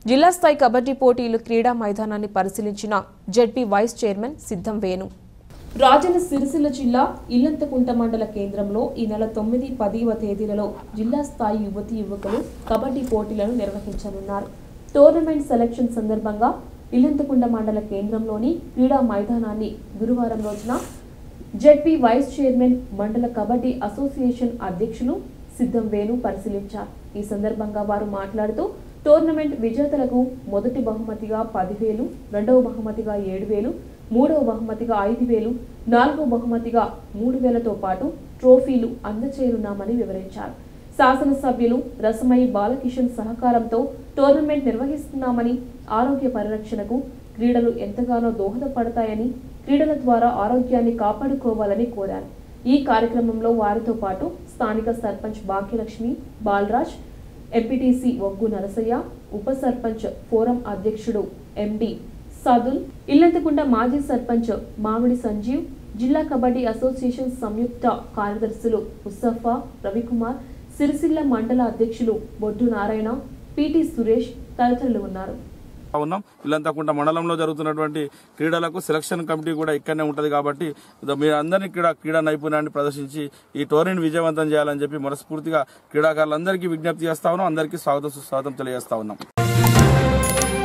జిల్లా స్థాయి కబడ్డీ పోటీలు క్రీడా మైదానాన్ని పరిశీలించిన జెడ్పీ వైస్ చైర్మన్ సిద్ధం వేణు. రాజన్న సిరిసిల్ల జిల్లా ఇల్లంతకుంట మండల కేంద్రంలో ఈ నెల 9, 10వ తేదీలలో జిల్లా స్థాయి యువతీ యువకులు కబడ్డీ పోటీలను నిర్వహించనున్నారు. టోర్నమెంట్ సెలక్షన్ సందర్భంగా ఇల్లంతకుంట మండల కేంద్రంలోని క్రీడా మైదానాన్ని గురువారం రోజున జెడ్పీ వైస్ చైర్మన్ మండల కబడ్డీ అసోసియేషన్ అధ్యక్షులు సిద్ధం వేణు పరిశీలించారు. ఈ సందర్భంగా వారు మాట్లాడుతూ టోర్నమెంట్ విజేతలకు మొదటి బహుమతిగా 10,000, రెండవ బహుమతిగా 7,000, మూడవ బహుమతిగా 5,000, నాలుగవ బహుమతిగా 3,000తో పాటు ట్రోఫీలు అందజేయనున్నామని వివరించారు. శాసనసభ్యులు రసమయి బాలకిషన్ సహకారంతో టోర్నమెంట్ నిర్వహిస్తున్నామని, ఆరోగ్య పరిరక్షణకు క్రీడలు ఎంతగానో దోహదపడతాయని, క్రీడల ద్వారా ఆరోగ్యాన్ని కాపాడుకోవాలని కోరారు. ఈ కార్యక్రమంలో వారితో పాటు స్థానిక సర్పంచ్ భాగ్యలక్ష్మి, బాలరాజ్, ఎంపీటీసీ ఒగ్గు నరసయ్య, ఉప సర్పంచ్ ఫోరం అధ్యక్షుడు ఎండి సదుల్, ఇల్లంతకుంట మాజీ సర్పంచ్ మామిడి సంజీవ్, జిల్లా కబడ్డీ అసోసియేషన్ సంయుక్త కార్యదర్శులు ముస్తఫా, రవికుమార్, సిరిసిల్ల మండల అధ్యక్షులు బొడ్డు నారాయణ, పిటి సురేష్ తదితరులు ఉన్నారు. ఇల్లంతకుంట మండలంలో జరుగుతున్నటువంటి క్రీడలకు సెలక్షన్ కమిటీ కూడా ఇక్కడనే ఉంటుంది కాబట్టి మీరు అందరినీ క్రీడా నైపుణ్యాన్ని ప్రదర్శించి ఈ టోర్నీని విజయవంతం చేయాలని చెప్పి మనస్ఫూర్తిగా క్రీడాకారులందరికీ విజ్ఞప్తి చేస్తా ఉన్నాం. అందరికీ స్వాగతం సుస్వాగతం తెలియజేస్తా ఉన్నాం.